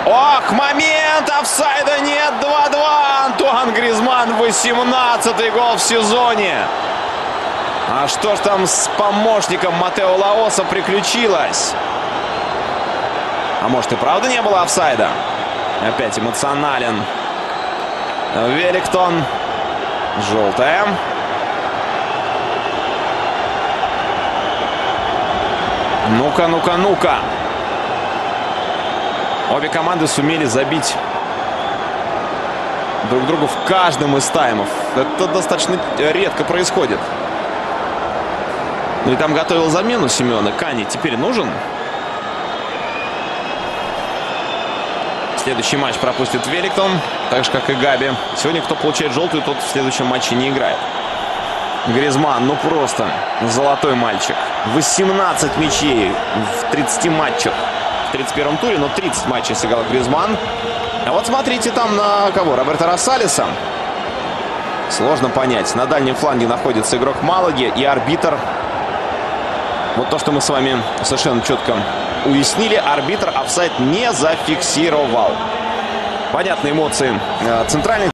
Ох, момент! Офсайда нет! 2-2! Антуан Гризман, 18-й гол в сезоне. А что ж там с помощником Матео Лаоса приключилось? А может и правда не было офсайда? Опять эмоционален Веллингтон. Желтая. Ну-ка, ну-ка, ну-ка. Обе команды сумели забить друг другу в каждом из таймов. Это достаточно редко происходит. Ну и там готовил замену Симеона. Кани теперь нужен. Следующий матч пропустит Веллингтон, так же, как и Габи. Сегодня кто получает желтую, тот в следующем матче не играет. Гризман, ну просто золотой мальчик. 18 мячей в 30 матчах. В 31-м туре, но 30 матчей сыграл Гризман. А вот смотрите там на кого? Роберто Росалиса. Сложно понять. На дальнем фланге находится игрок Малаги и арбитр. Вот то, что мы с вами совершенно четко уяснили. Арбитр офсайд не зафиксировал. Понятны эмоции центральных.